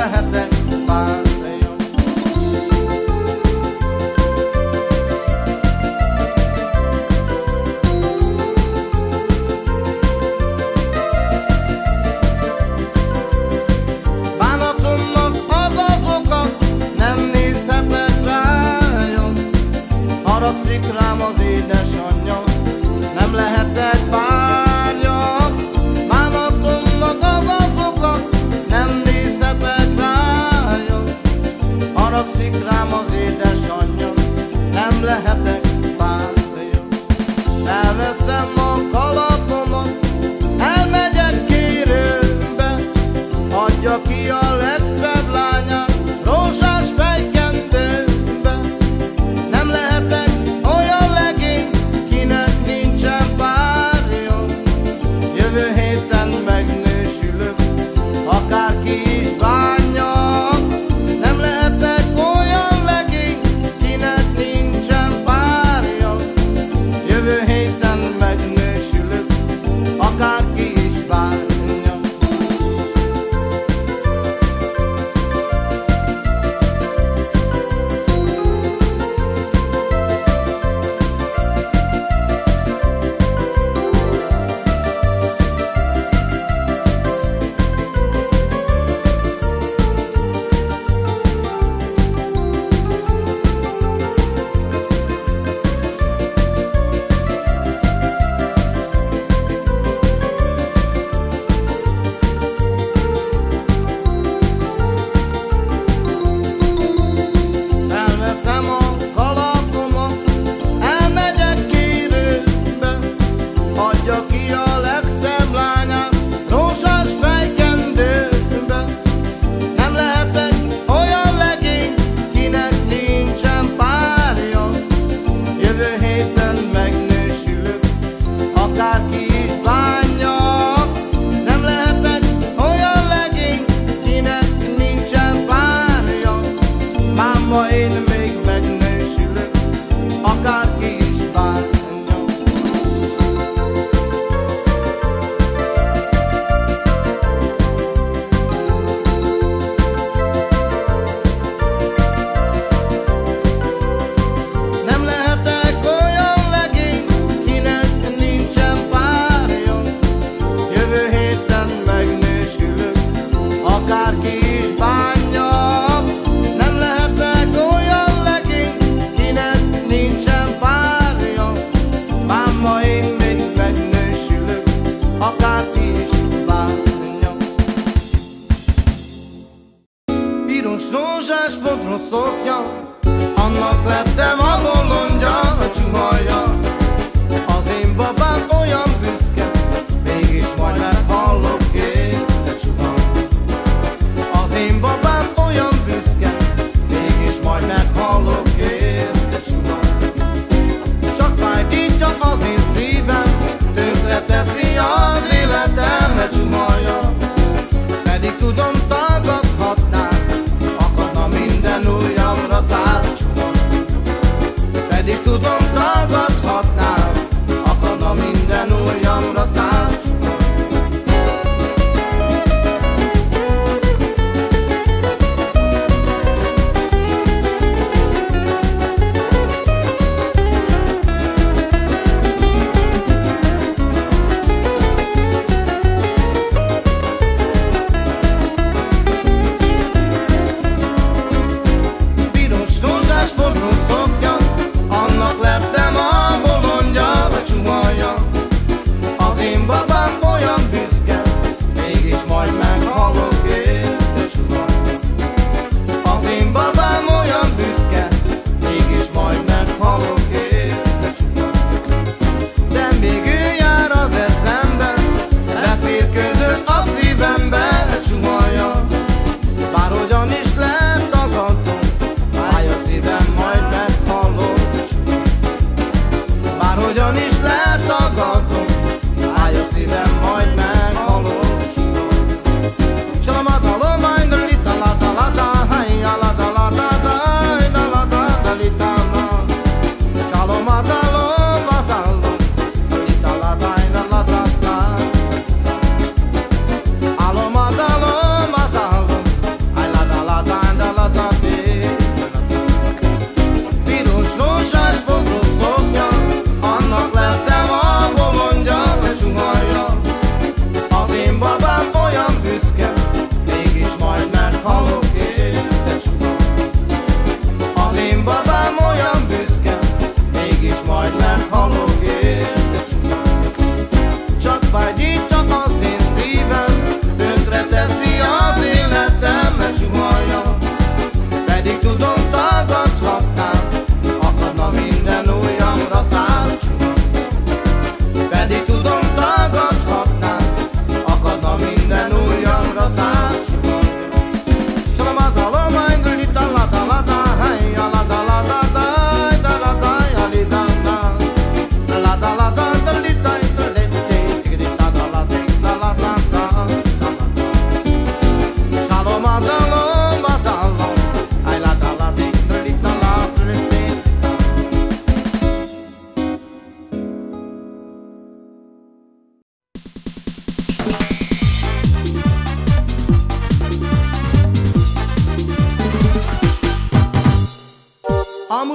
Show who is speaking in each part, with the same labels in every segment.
Speaker 1: lehetek párja. Bánatomnak az az oka, nem nézhetek rája. Haragszik rám az édesanyja, nem lehetek párja. Bánatomnak az az oka, nem nézhetek rája. Haragszik rám az édesanyja, nem lehetek párja. Elveszem a kalapomat, elmegyek kérőbe, adja ki a legszebb lányát rózsás fejkendőbe. Nem lehetek olyan legény, kinek nincsen párja. Jövő héten megnősülök, akárki is bánja. Nem lehetek olyan legény, kinek nincsen párja. Jövő héten megnősülök, akárki is bánja. Elveszem a kalapomat, elmegyek kérőbe, adja ki a legszebb lányát rózsás fejkendőbe. Nem lehetek olyan legény, kinek nincsen párja. Jövő héten megnősülök, akárki is bánja. Nem lehetek olyan legény, kinek nincsen párja. Máma, én még megnősülök, akárki is bánja. Nem lehetek olyan legény, kinek nincsen párja. Jövő héten megnősülök, akárki is bánja. Nem lehetek olyan legény, kinek nincsen párja. Máma, én még megnősülök, akárki is bánja. Piros rózsás fodros szoknya, annak lettem a bolondja, a csuhaja. Az én babám olyan büszke, mégis majd meghallok én, de csuhaja. Az én babám olyan büszke, mégis majd meghallok én, de csuhaja. Csak fájdítja az én szívem, tönkre teszi az életem, de csuhaja. Pedig tudom, tagadhatnám, akadna minden ujjamra 100 csuha. Pedig tudom, tagadhatnám, akadna minden ujjamra 100 csuha. Piros rózsás fodros szoknya, annak lettem a bolondja, a csuhaja. Az én babám olyan büszke, mégis majd meghallok én, de csuhaja. Az én babám olyan büszke, mégis majd meghallok én, de csuhaja. De még ő jár az eszemben, beférkőzött a szívembe, de csuhaja. Bárhogyan is letagadom, fáj a szívem, majd meghallom, de csuhaja. Bárhogyan is letagadom, fáj a szívem, majd meghallom, de csuhaja. Salamadalom, majd a lita-lata-lata, hajja-lata-lata, hajja-lata-lita-lita. Salamadalom, lata-lata, lita-lata, hajja-lata-lata. Alamadalom, lata-lata, hajja-lata-lata.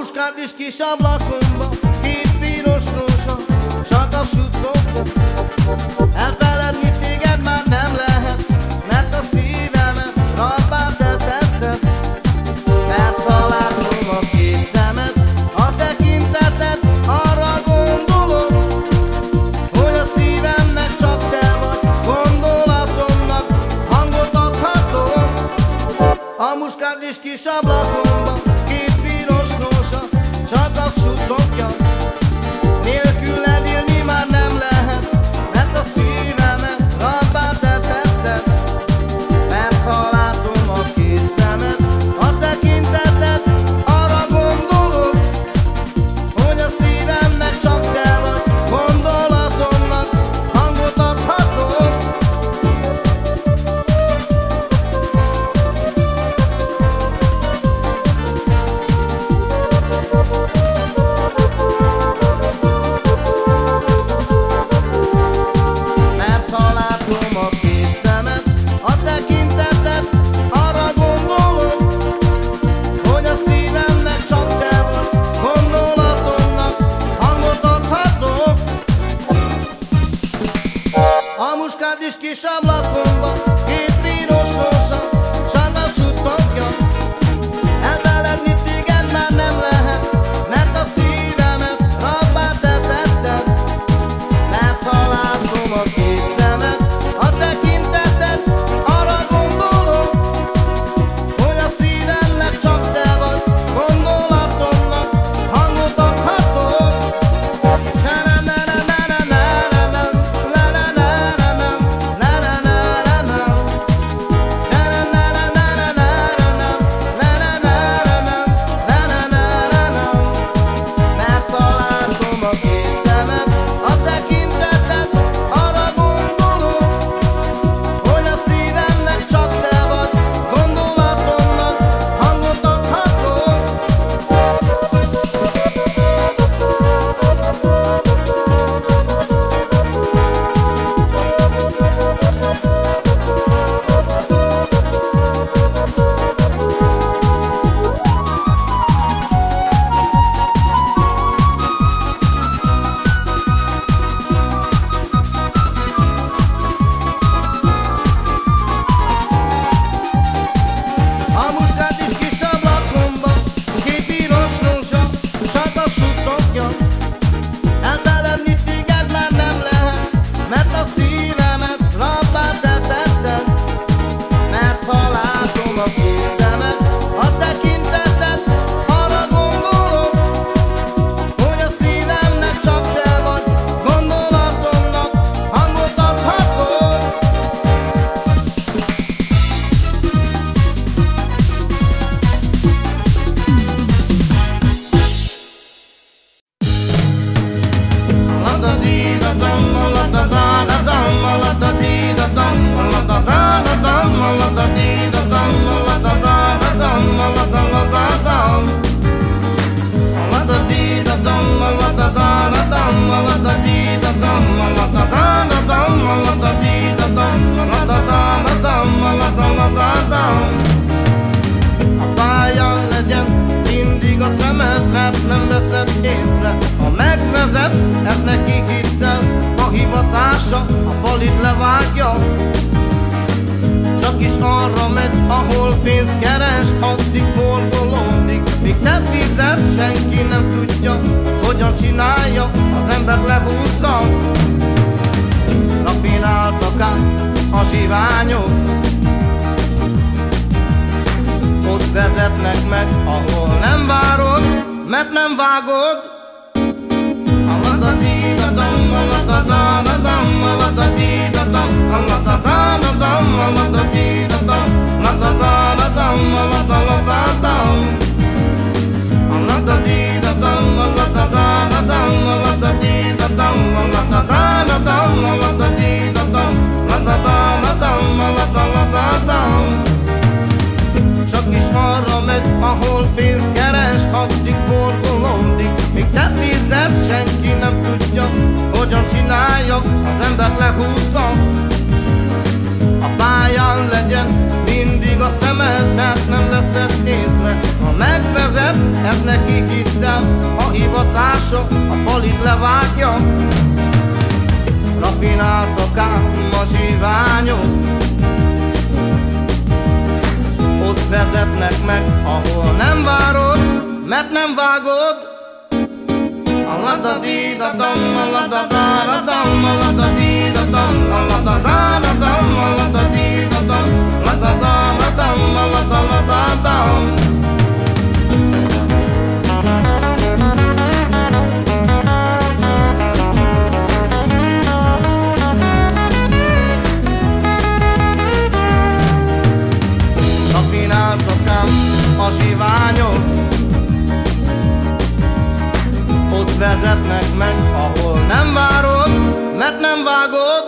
Speaker 1: muskád is kis ablakomba, két piros rózsa, csak a suttogok. Elfeledni téged már nem lehet, mert a szívemet rabbá tetted. Mert ha látom a két szemed, a tekinteted, arra gondolok, hogy a szívemnek csak te vagy, gondolatomnak hangot adhatok. A muskád is kis ablakomba, két piros rózsa, csak azt suttogja. Nélküled élni már nem lehet, mert a szívemet rabbá tetted. Mert ha látom a két szemed, a tekinteted, arra gondolok, hogy a szívemnek csak te vagy, gondolatomnak hangot adhatok. Mert ha látom a két szemed, a tekinteted, arra gondolok, hogy a szívemnek csak te vagy, gondolatomnak hangot adhatok. A muskád is kis ablakomba, két piros rózsa, csak azt suttogja. Elfeledni téged már nem lehet, mert a szívemet rabbá tetted. Mert ha látom a két szemed, a tekinteted, arra gondolok, hogy a szívemnek csak te vagy, gondolatomnak hangot adhatok. Mert ha látom a két szemed, a tekinteted, arra gondolok, hogy a szívemnek csak te vagy, gondolatomnak hangot adhatok. A muskád is kis ablakomba, két piros rózsa, csak azt suttogja. Elfeledni téged már nem lehet, mert a szívemet rabbá tetted. Mert ha látom a két szemed, a tekinteted, arra gondolok, hogy a szívemnek csak te vagy, gondolatomnak hangot adhatok. A pályán legyen mindig a szemed, mert nem veszed észre. Ha megvezet, ez neki hittel, a hivatása a balit levágja. Csak is arra megy, ahol pénzt keres, addig forgolódik, míg nem fizet, senki nem tudja, hogyan csinálja, az ember lehúzza. Rafináltak át a zsiványok, ott vezetnek meg, ahol nem várod, mert nem vágod. Csak is arra megy, ahol pénzt keres, addig forgolódik, míg te fizetsz, senki nem tudja, hogyan csinálja, az embert lehúzza. A pályán legyen mindig a szemed, mert nem veszed észre. keresztre. Ha megvezethetnek, hittem, a hivatása a palit levágja. Rafináltak ám a zsiványok, ott vezetnek meg, ahol nem várod, mert nem vágod. Aladadidadam, aladadaradam, aladadidadam, aladadaradam, aladadidadam, aladadaradam, aladadaradam. Rafináltak ám a zsiványok, ott vezetnek meg, ahol nem várod, mert nem vágod.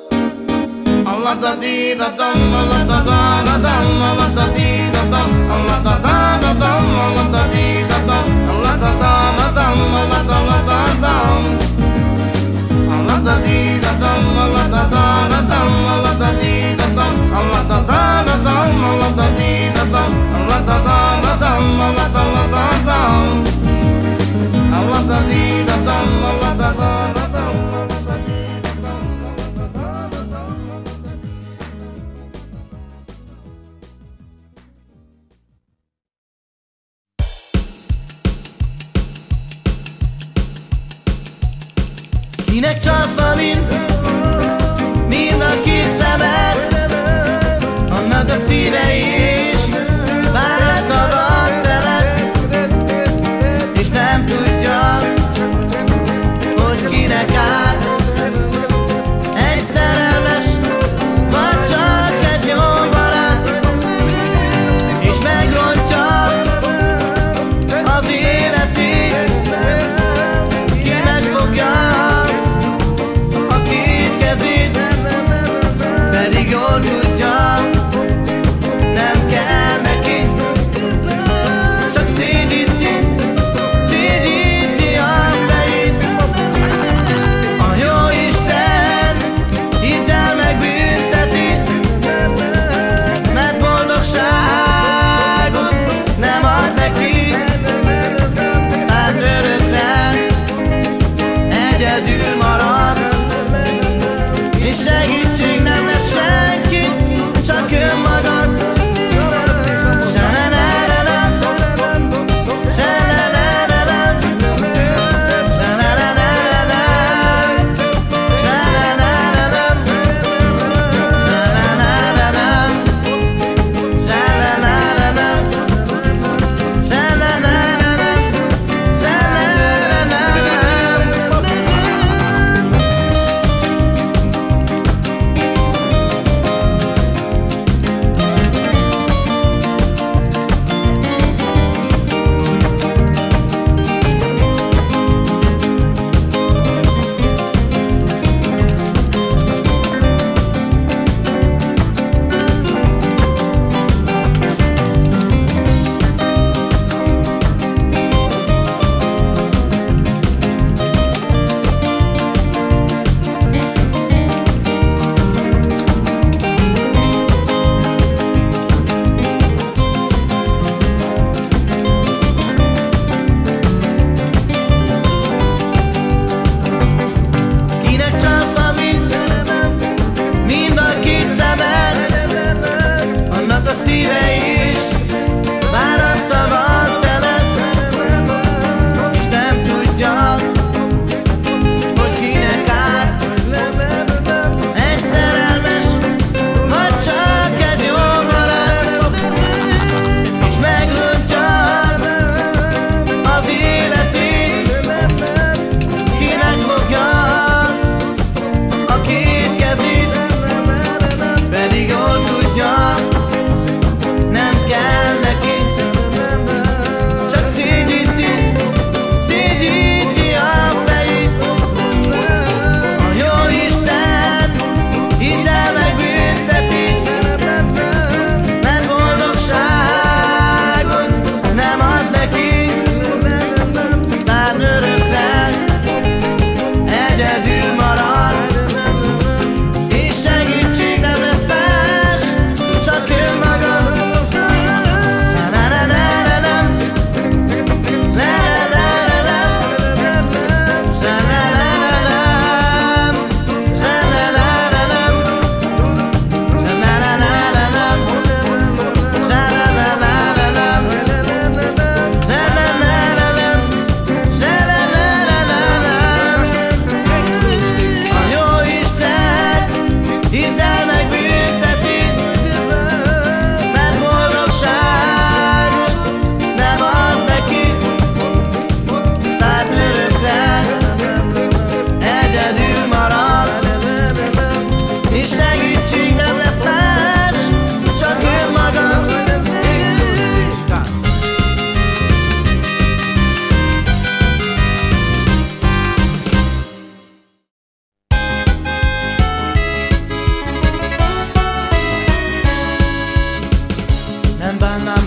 Speaker 1: Aladadidadam, aladadaradam, aladadidadam, aladadaradam, aladadidadam, aladadaradam, aladadaradam. Aladadidadam, aladadaradam, aladadidadam, aladadaradam, aladadidadam, aladadaradam, aladadaradam. Aladadidadam, aladadaradam, aladadidadam, aladadaradam. Kinek csapva mind a két szemed, annak a szíve is bánattal telek, és nem tudja, hogy kinek áll. Egy szerelmes, vagy csak egy jó barát, és megrontja az életét. Ki megfogja a két kezét,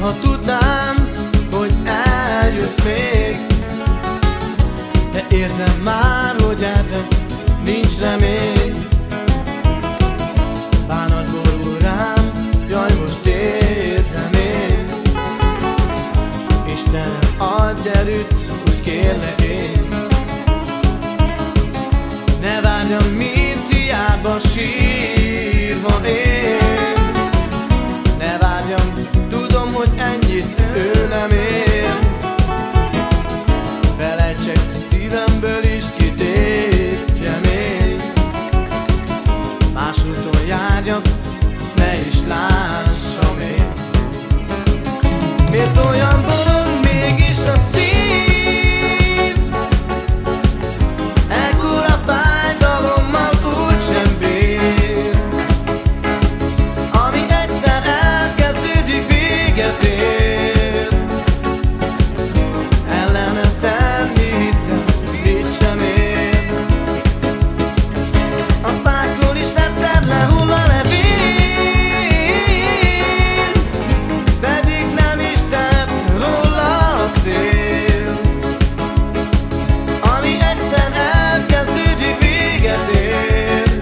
Speaker 1: ha tudnám, hogy eljössz még, de érzem már, hogy erre nincs remény. Bánat borul rám, jaj, most érzem én. Istenem, adj erőt, úgy kérlek én. Ne várjam, mint hiába sírva én. Ne várjam, tudom, hogy ennyit ő nem ér. Felejtsek szívemből is, kitépjem én. Más úton járjak, ne is lássam én. Miért olyan bolond mégis a szív? Ekkora fájdalommal úgysem bír. Ami egyszer elkezdődik, véget ér. Ellene tenni hittem, mit sem ér. A fákról is egyszer lehull a levél, pedig nem is tett róla a szél. Ami egyszer elkezdődik, véget ér.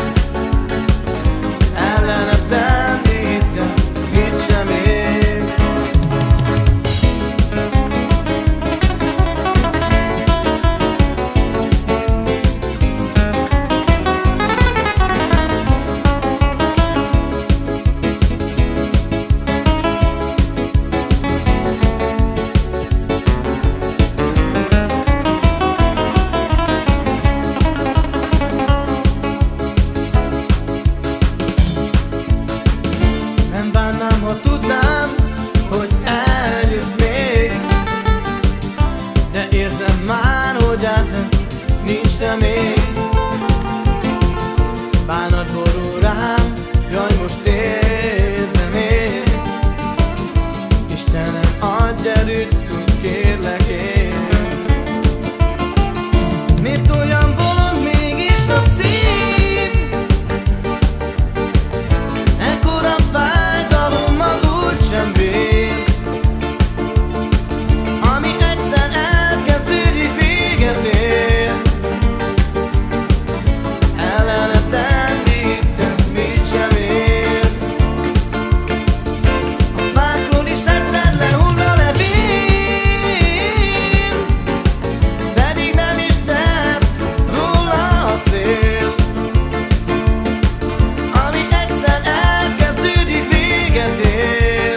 Speaker 1: Ellene tenni hittem, mit sem ér. Nem bánnám, ha tudnám, hogy eljössz még, de érzem már, hogy erre nincs remény. Bánat borul rám, jaj, most érzem én. Istenem, adj erőt, úgy kérlek én. Miért olyan bolond mégis a szív? Ekkora fájdalommal úgysem bír. Ami egyszer elkezdődik, véget ér. Ellene tenni hittem, mit sem ér. A fákról is egyszer lehull a levél, pedig nem is tett róla a szél. Ami egyszer elkezdődik, véget ér.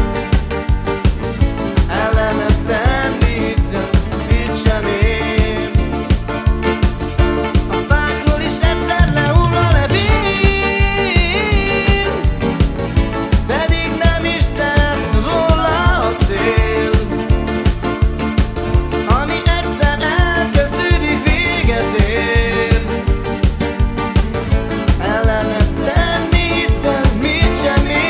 Speaker 1: Ellene tenni hittem, mit sem ér. A fákról is egyszer lehull a levél, pedig nem is tett róla a szél. Ami egyszer elkezdődik, véget ér. Ellene tenni hittem, mit sem ér.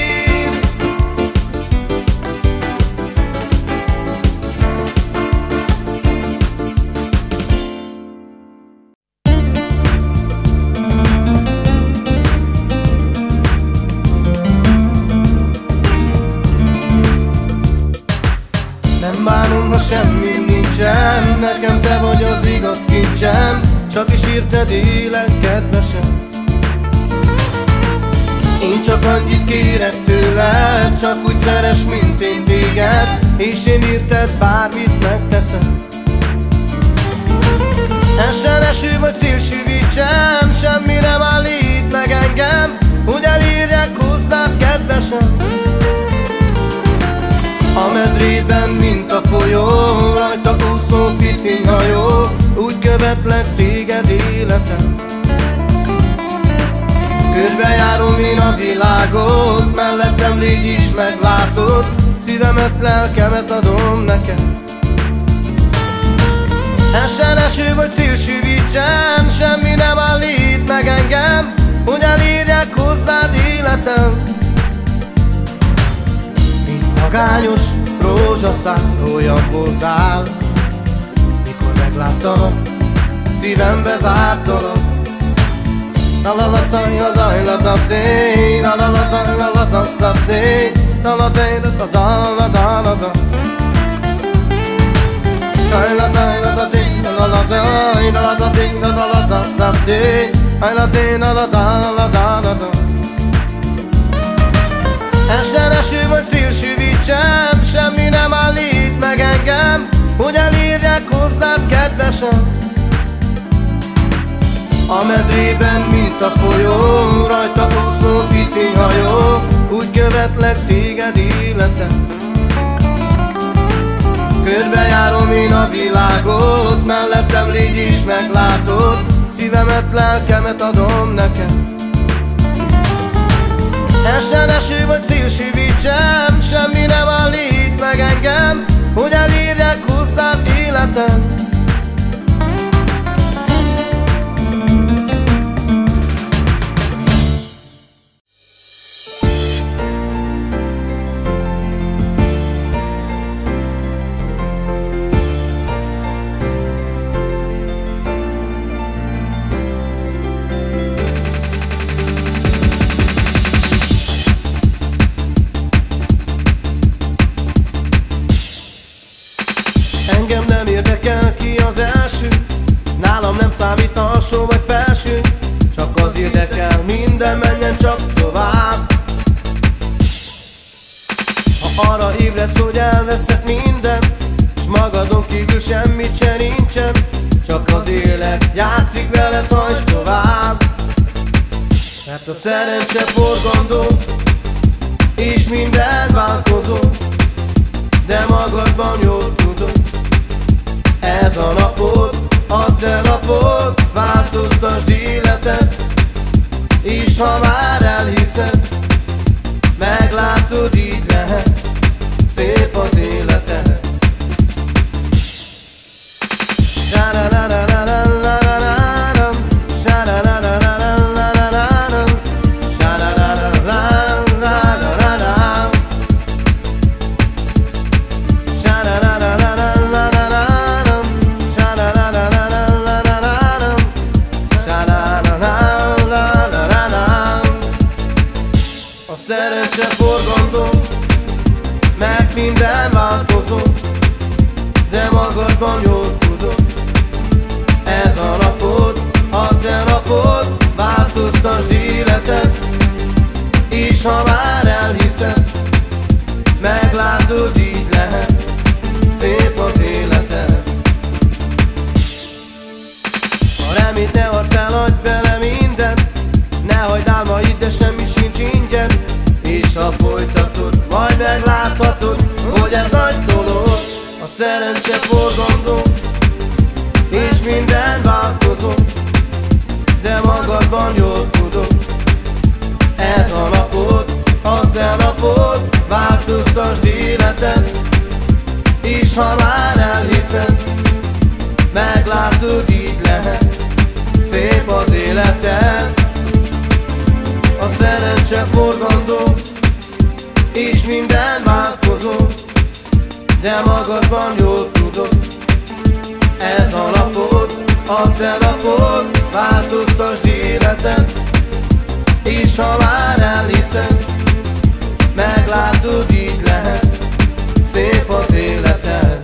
Speaker 1: Nem bánom, ha semmi nincsen, nekem te vagy az igaz kincsem. Csak is írted élet, kedvesem. Én csak annyit kérek tőled, csak úgy szeress, mint én téged, és én érted bármit megteszem. Essen eső vagy szélső vízcsem, semmi nem állít meg engem, hogy elérjek hozzád, kedvesem. A medrében, mint a folyó, rajta úszó piciny hajó, úgy követlek téged életem. Körbejárom én a világot, mellettem légy is, meglátod, szívemet, lelkemet adom neked. Essen eső vagy szélső vízcsem, semmi nem állít meg engem, hogy elérjek hozzád életem. Mint magányos rózsaszál, olyan voltál, mikor megláttalak, szívembe zártalak. La la la la la la la la la la la la la la la la Essen eső vagy szél süvítsen, semmi nem állít meg engem, hogy elérjek hozzád kedvesen. A medrében, mint a folyó, rajta úszó pici hajó, úgy követlek téged életem. Körbejárom én a világot, mellettem légy és meglátod, szívemet, lelkemet adom neked. Essen eső vagy szél süvítsen, semmi nem állít meg engem, hogy elérjek hozzád életem. Engem nem érdekel ki az első, nálam nem számít alsó vagy felső, csak az érdekel, minden menjen csak tovább. Ha arra ébredsz, hogy elveszed minden, s magadon kívül semmit se nincsen, csak az élet játszik veled, hajtsd tovább. Mert a szerencse forgandó, és minden változó, de magadban jól tudod. Ez a napod, a te napod, változtasd életed, és ha már elhiszed, meglátod, így lehet szép az életed. Szerencse forgandó, mert minden változó, de magadban jól tudod. Ez a napod, a te napod, változtasd életed, és ha már elhiszed, meglátod, így lehet szép az életed. A reményt ne add fel, adj bele mindent, ne hagyd álmaid, de semmi sincs ingyen, és ha folytatod, majd megláthatod, hogy ez nagy dolog. A szerencse forgandó, és minden változó, de magadban jól tudod. Ez a napod, a te napod, változtasd életed, és ha már elhiszed, meglátod, így lehet szép az életed. A szerencse forgandó, és minden változó, de magadban jól tudod. Ez a napod, a te napod, változtasd életed, és ha már elhiszed, meglátod, így lehet szép az életed.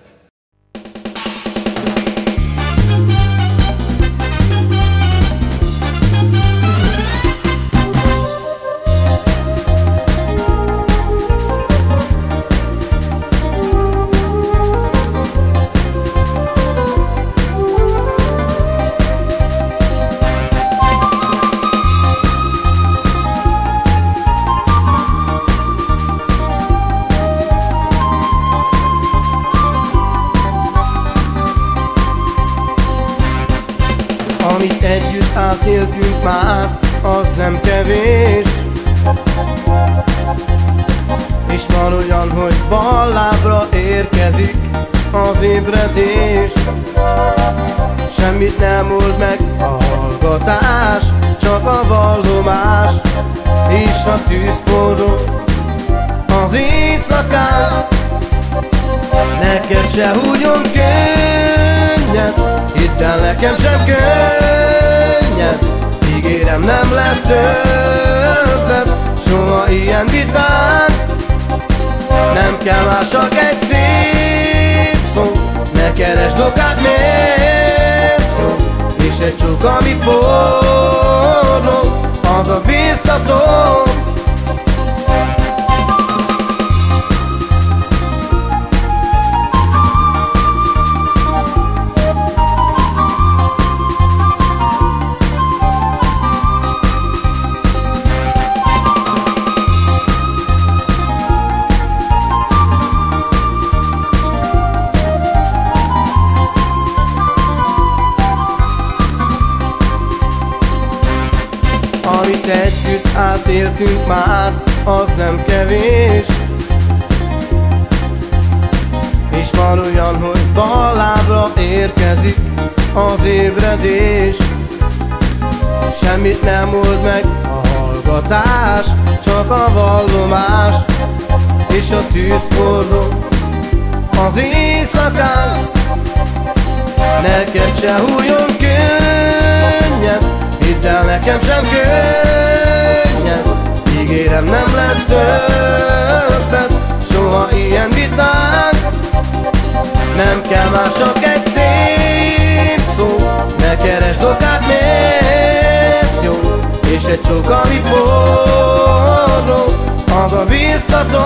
Speaker 1: Amit együtt átéltünk már, az nem kevés. És van olyan, hogy bal lábra érkezik az ébredés. Semmit nem old meg a hallgatás, csak a vallomás. És a tűz forró az éjszakán, neked se húgyon könnyed, hidd el, nekem sem könnyed. Ígérem, nem lesz többet soha ilyen vitánk, Nem kell más, csak egy szép szó, ne keresd okát, miért jó, és egy csók, ami forró, az a biztató. Amit együtt átéltünk már, az nem kevés. És van olyan, hogy ballábra érkezik az ébredés. Semmit nem old meg a hallgatás, csak a vallomás. És a tűz forró az éjszakán, neked se hújjon könnyen, hidd el, nekem sem könnyen. Ígérem, nem lesz többet soha ilyen vitánk. Nem kell már, csak egy szép szó, ne keresd okát, miért jó, és egy csók, ami forró, az a biztató.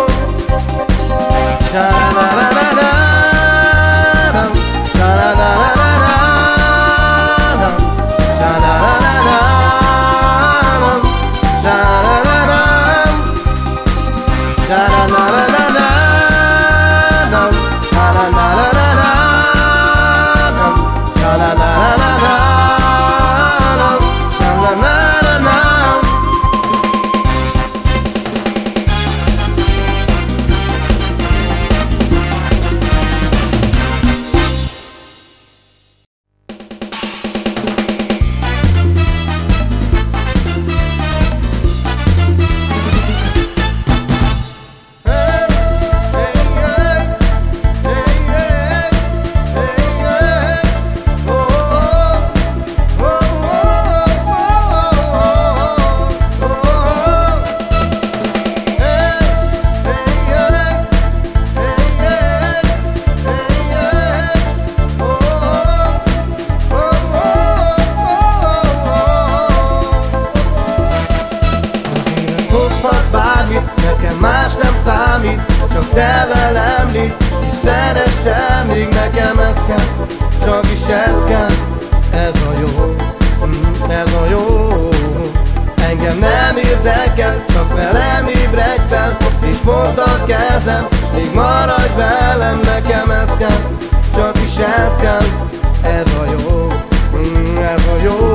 Speaker 1: Nekem más nem számít, csak te velem légy, és szeresd te, még nekem ez kell, csak is ez kell. Ez a jó, ez a jó. Engem nem érdekel, csak velem ébredj fel, és fogd a kezem, még maradj velem, nekem ez kell, csak is ez kell. Ez a jó, ez a jó.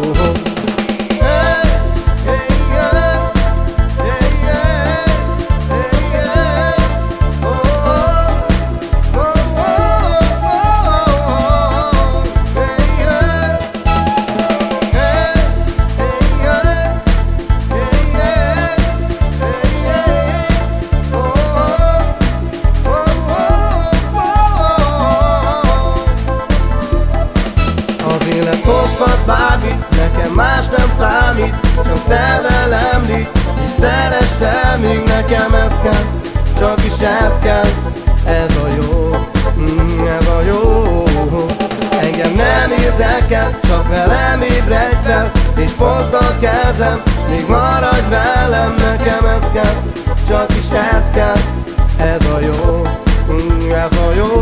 Speaker 1: Bármit, nekem más nem számít, csak te velem légy, és szeresd te, még nekem ez kell, csak is ez kell. Ez a jó, ez a jó. Engem nem érdekel, csak velem ébredj fel, és fogd a kezem, még maradj velem, nekem ez kell, csak is ez kell. Ez a jó, ez a jó.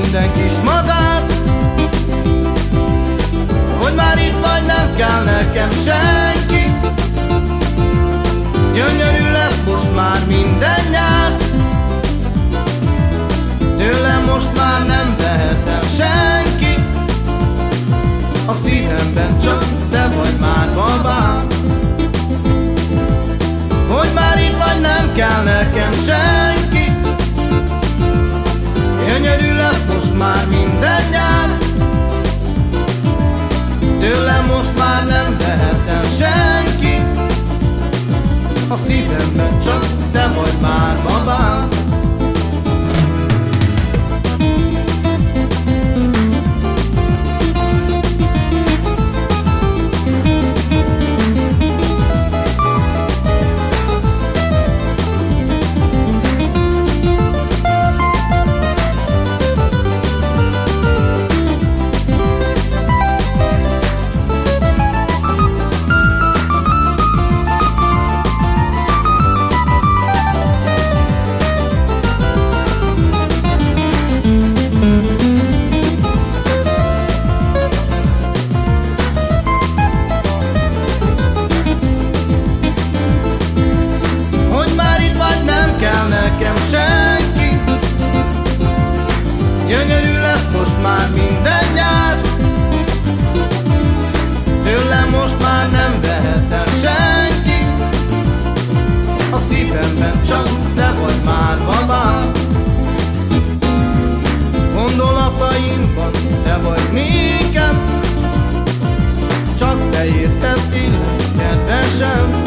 Speaker 1: minden kis madár, hogy már itt vagy, nem kell nekem senki. Gyönyörű lesz most már minden nyár, tőlem most már nem vehet el senki. A szívemben csak te vagy már, babám. Hogy már itt vagy, nem kell nekem senki. Gyönyörű lesz most már minden nyár, tőlem most már nem vehet el senki. A szívemben csak te vagy már, babám. Gyönyörű lesz most már minden nyár, tőlem most már nem vehet el senki. A szívemben csak te vagy már, babám. Gondolataimban te vagy nékem, csak te érted tényleg, kedvesem.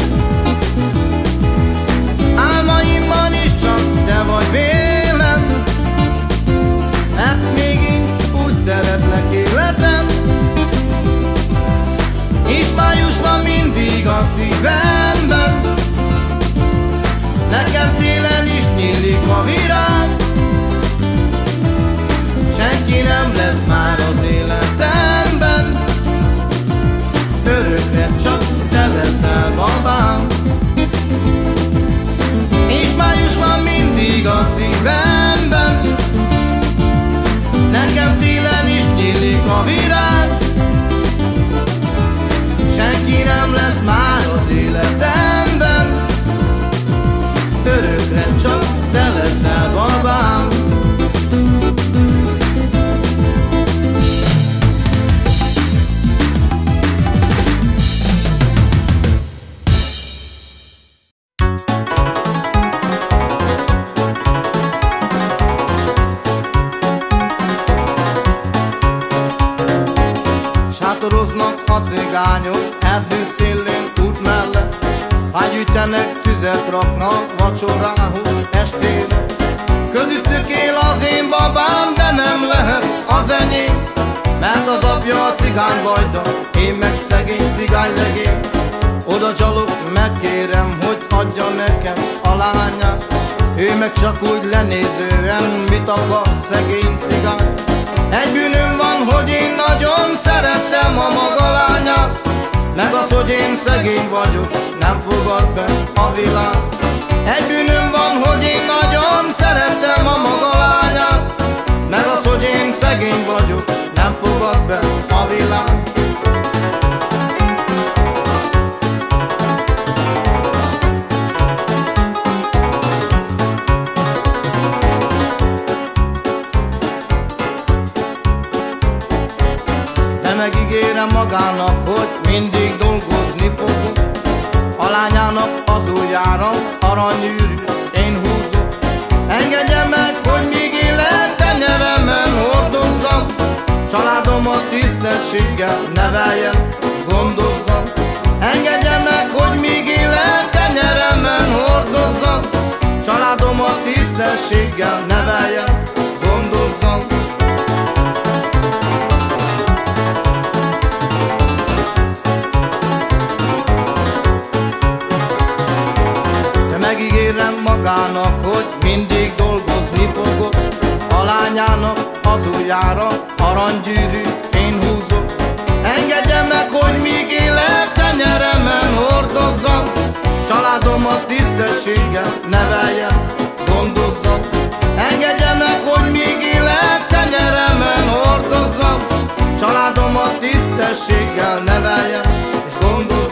Speaker 1: Álmaimban is csak te vagy vélem, hát még én úgy szeretlek életem. És május van mindig a szívemben, nekem télen is nyílik a virág. Senki nem lesz már az életemben, örökre csak te leszel, babám. És május van mindig a szívemben, nekem télen is nyílik a virág. Senki nem lesz már az életemben, örökre csak te leszel, babám. Sátoroznak a cigányok erdő szélén, út mellett, ágyütenek, tüzet raknak vacsorához estére. Közöttük él az én babám, de nem lehet az enyém, mert az apja a cigány vajda, én meg szegény cigány legény. Oda csalok, megkérem, hogy adja nekem a lányát, ő meg csak úgy lenézően mit akar, szegény cigány. Egy bűnöm van, hogy én nagyon szerettem a maga lányát, meg az, hogy én szegény vagyok, nem fogad be a világ. Egy bűnöm van, hogy én nagyon szerettem a maga lányát, meg az, hogy én szegény vagyok, nem fogad be a világ. Megígérem magának, hogy mindig dolgozni fogok, a lányának az ujjára aranygyűrű én húzok. Engedje meg, hogy míg élek, tenyeremen hordozzam, családomat tisztességgel neveljem, gondozzam. Engedje meg, hogy míg élek, tenyeremen hordozzam, családomat tisztességgel neveljem, gondozzam. Megígérem magának, hogy mindig dolgozni fogok, a lányának az ujjára aranygyűrű én húzok. Engedje meg, hogy míg élek, tenyeremen hordozzam, családomat tisztességgel neveljem, gondozzam. Engedje meg, hogy míg élek, tenyeremen családomat tisztességgel neveljem, és gondol